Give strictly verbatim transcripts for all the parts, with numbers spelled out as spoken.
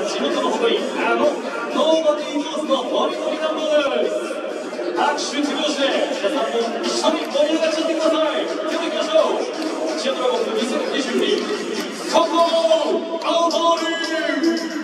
地元の誇り、あのノーバディーノーズの森のみなものです。拍手手拍子で皆さんも一緒に盛り上がっちゃってください。出ていきましょう。チアドラゴンズにせんにじゅうにココアウトリー。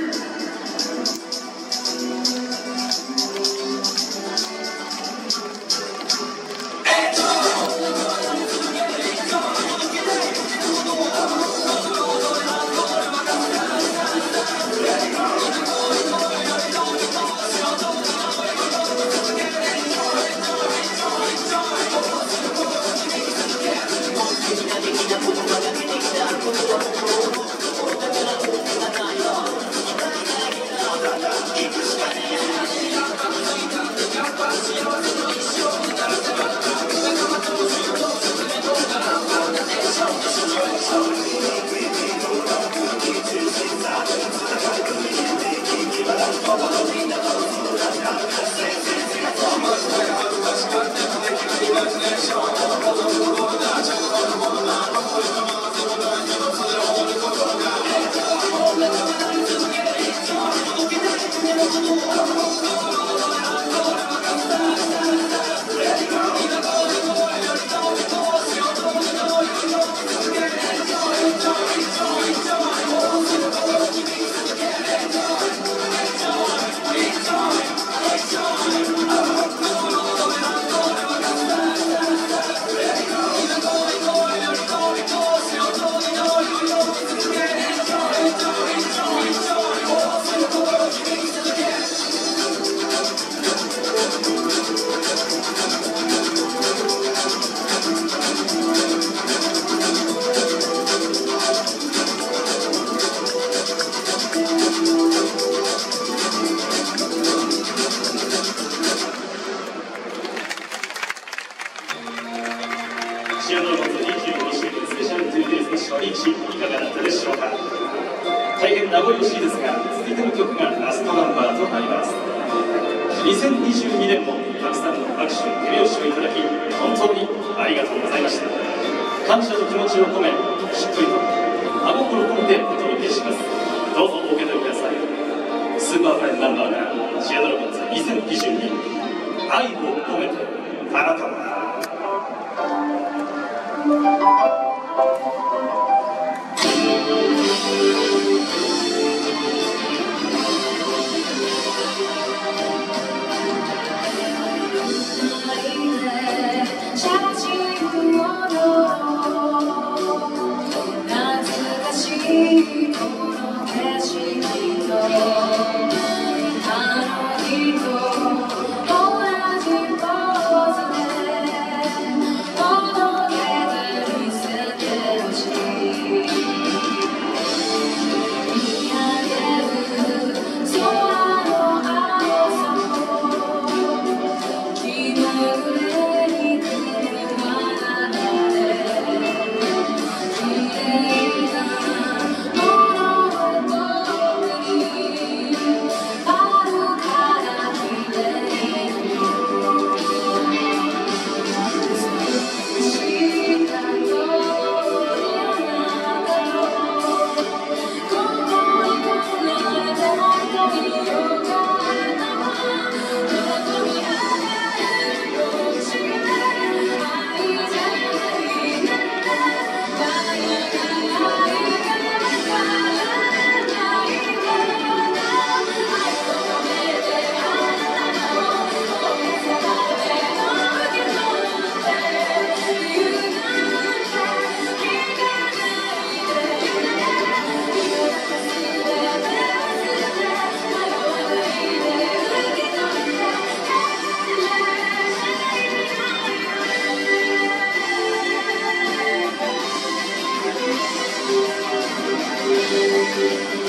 チアドラゴンズにじゅうご周年スペシャル ツーデイズ の初日いかがだったでしょうか。大変名残惜しいですが、続いての曲がラストナンバーとなります。にせんにじゅうにねんもたくさんの拍手手拍子をいただき本当にありがとうございました。感謝の気持ちを込めしっかりと真心込めてお届けします。どうぞお受け取りください。スーパーファインナンバーがチアドラゴンズにせんにじゅうに愛を込めてあなたは 「